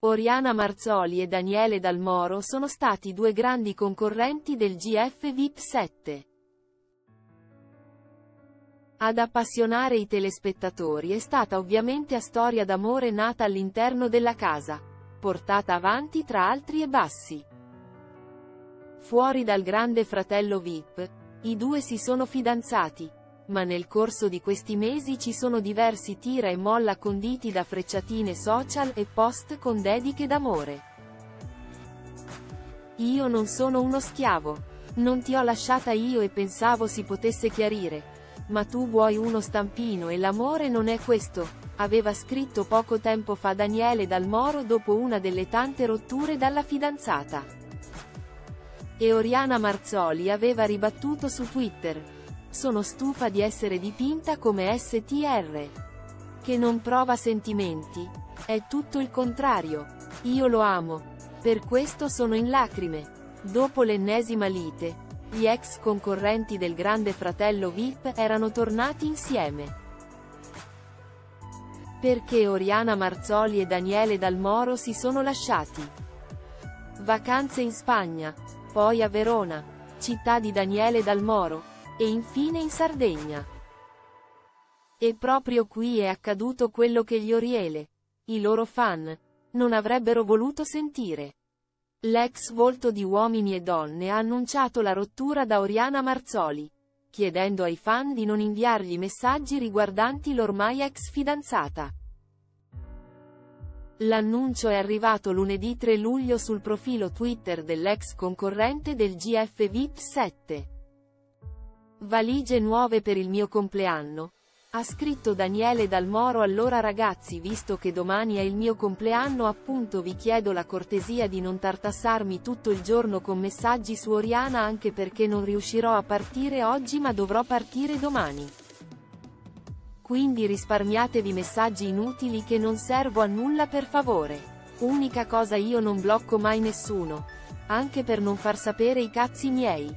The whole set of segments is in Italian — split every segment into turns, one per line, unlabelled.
Oriana Marzoli e Daniele Dal Moro sono stati due grandi concorrenti del GF VIP 7. Ad appassionare i telespettatori è stata ovviamente a storia d'amore nata all'interno della casa, portata avanti tra alti e bassi. Fuori dal Grande Fratello VIP, i due si sono fidanzati, ma nel corso di questi mesi ci sono diversi tira e molla conditi da frecciatine social e post con dediche d'amore. Io non sono uno schiavo. Non ti ho lasciata io e pensavo si potesse chiarire. Ma tu vuoi uno stampino e l'amore non è questo, aveva scritto poco tempo fa Daniele Dal Moro dopo una delle tante rotture dalla fidanzata. E Oriana Marzoli aveva ribattuto su Twitter: sono stufa di essere dipinta come STR. Che non prova sentimenti. È tutto il contrario. Io lo amo. Per questo sono in lacrime. Dopo l'ennesima lite, gli ex concorrenti del Grande Fratello VIP erano tornati insieme. Perché Oriana Marzoli e Daniele Dal Moro si sono lasciati. Vacanze in Spagna, poi a Verona, città di Daniele Dal Moro, e infine in Sardegna. E proprio qui è accaduto quello che gli Oriele, i loro fan, non avrebbero voluto sentire. L'ex volto di Uomini e Donne ha annunciato la rottura da Oriana Marzoli, chiedendo ai fan di non inviargli messaggi riguardanti l'ormai ex fidanzata. L'annuncio è arrivato lunedì 3 luglio sul profilo Twitter dell'ex concorrente del GF VIP 7. Valigie nuove per il mio compleanno. Ha scritto Daniele Dal Moro: allora ragazzi, visto che domani è il mio compleanno, appunto, vi chiedo la cortesia di non tartassarmi tutto il giorno con messaggi su Oriana, anche perché non riuscirò a partire oggi ma dovrò partire domani. Quindi risparmiatevi messaggi inutili che non servo a nulla, per favore. Unica cosa, io non blocco mai nessuno. Anche per non far sapere i cazzi miei.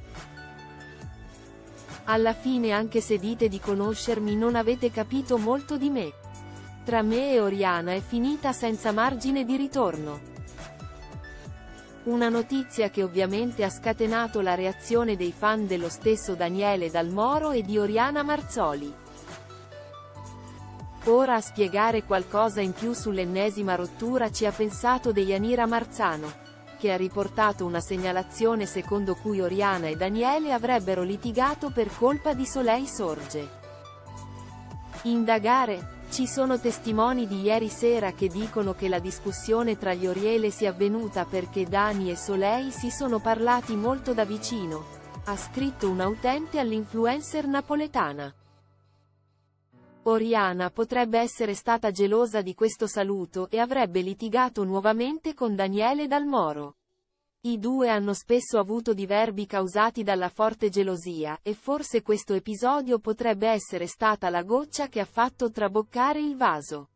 Alla fine, anche se dite di conoscermi, non avete capito molto di me. Tra me e Oriana è finita senza margine di ritorno. Una notizia che ovviamente ha scatenato la reazione dei fan dello stesso Daniele Dal Moro e di Oriana Marzoli. Ora a spiegare qualcosa in più sull'ennesima rottura ci ha pensato Deianira Marzano, che ha riportato una segnalazione secondo cui Oriana e Daniele avrebbero litigato per colpa di Soleil Sorge. Indagare? Ci sono testimoni di ieri sera che dicono che la discussione tra gli Oriele sia avvenuta perché Dani e Soleil si sono parlati molto da vicino, ha scritto un utente all'influencer napoletana. Oriana potrebbe essere stata gelosa di questo saluto e avrebbe litigato nuovamente con Daniele Dal Moro. I due hanno spesso avuto diverbi causati dalla forte gelosia, e forse questo episodio potrebbe essere stata la goccia che ha fatto traboccare il vaso.